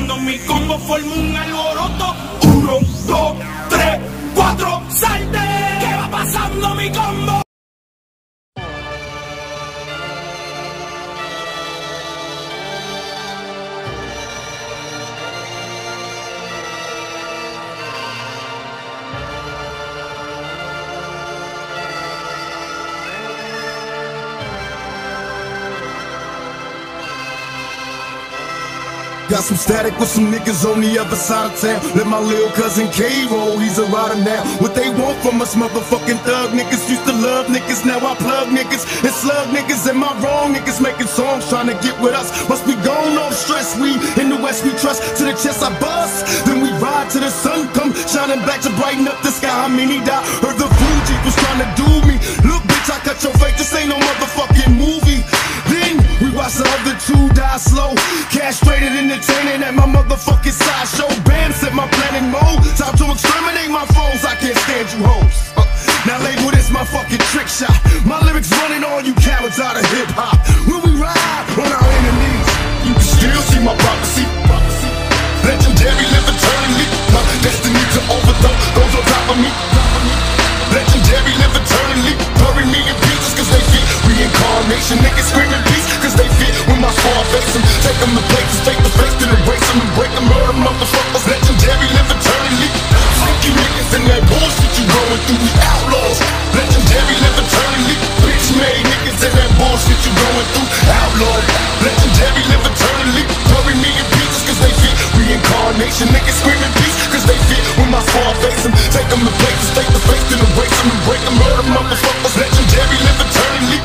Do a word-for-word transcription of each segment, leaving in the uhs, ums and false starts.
pasando mi combo, formo un alboroto. Uno, dos, tres, cuatro, salte. ¿Qué va pasando mi combo? Got some static with some niggas on the other side of town. Let my little cousin K roll, he's a rider now. What they want from us motherfucking thug niggas. Used to love niggas, now I plug niggas and slug niggas. Am I wrong? Niggas making songs trying to get with us. Must be gone off stress, we in the west we trust. To the chest I bust, then we ride till the sun come shining back to brighten up the sky. I mean he died, heard the Fuji was trying to do me. Look bitch, I cut your face, this ain't no motherfucking movie. Then we watch the other two die slow, castrated entertaining at my motherfucking sideshow. Bam, set my planet mode, time to exterminate my foes. I can't stand you hoes. uh, Now label this my fucking trick shot. My lyrics running all you cowards out of hip hop. When we ride on our enemies, you can still see my prophecy. Legendary, live eternally. My destiny to overthrow those on top of me. Legendary, live eternally. Bury me in pieces cause they fit reincarnation. Niggas screaming peace cause they fit when my squad face them. Take them to places, take the face, then erase them and break them. Murder motherfuckers. Legendary, live eternally. Fuck you niggas and that bullshit you going through. We outlaws. Legendary, live eternally. Bitch made niggas and that bullshit you going through. Outlaw. Legendary, live eternally. Bury me in pieces cause they fit reincarnation. Niggas screaming peace cause they fit when my squad face them. Take them to places, take the face, then erase them and break them. Murder motherfuckers. Legendary, live eternally.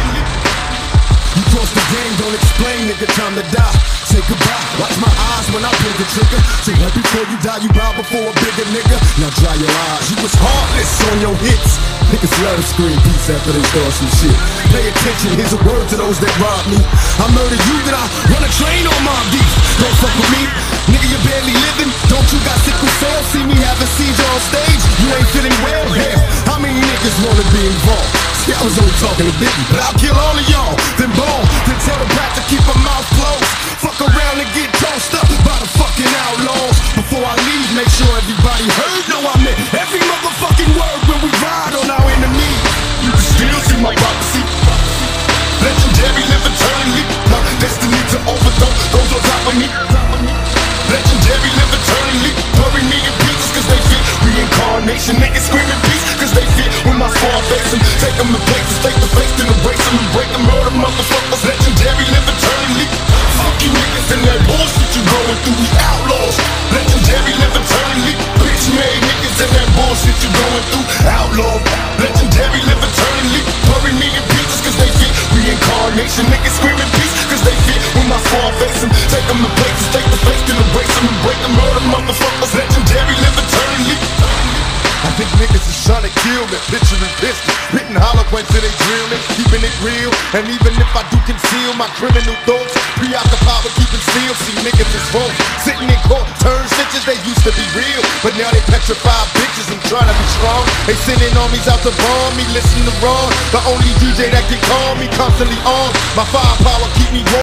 You cross the game, don't explain, nigga, time to die. Say goodbye, watch my eyes when I pull the trigger. Say right before you die, you bow before a bigger nigga. Now dry your eyes, you was heartless on your hits. Niggas love to scream peace after they start some shit. Pay attention, here's a word to those that rob me. I murder you, then I run a train on my beat. Don't fuck with me, nigga, you barely living. Don't you got sickle cell? See me having seizure on stage, you ain't feeling well. Hell, how many niggas wanna be involved? See, I was only talking to Biggie, but I'll kill all of y'all, then bone, then tell the brat to keep her mouth closed. Fuck around and get tossed up by the fucking outlaws. Before I leave, make sure everybody heard. No, I meant every motherfucking word when we ride on our enemies. You can still see my prophecy. Legendary, live eternally. My destiny to overthrow those on top of me. Legendary, live eternally. Bury me in pieces cause they fit reincarnation. Niggas screaming peace cause they fit when my squad face them. Take them to places, take the face, then erase them and break them. Murder motherfuckers. Legendary, live eternally. Fuck you niggas and that bullshit you going through. We outlaws. Legendary, live eternally. Bitch made niggas and that bullshit you going through. Outlaw. Legendary, live eternally. Bury me in pieces cause they fit reincarnation. Niggas screaming peace cause they fit when my squad face them. Take them to places, take the face, then erase them and break them. Murder motherfuckers. Legendary, live eternally. I think niggas is trying to kill me, picture and pistol, spitting hollow points till they drill me, keeping it real. And even if I do conceal my criminal thoughts, preoccupied with keeping still. See niggas is wrong, sitting in court, turn snitches. They used to be real, but now they petrified bitches and trying to be strong. They sending armies out to bomb me, listen to Ron, the only D J that can calm me, constantly on. My firepower keep me warm.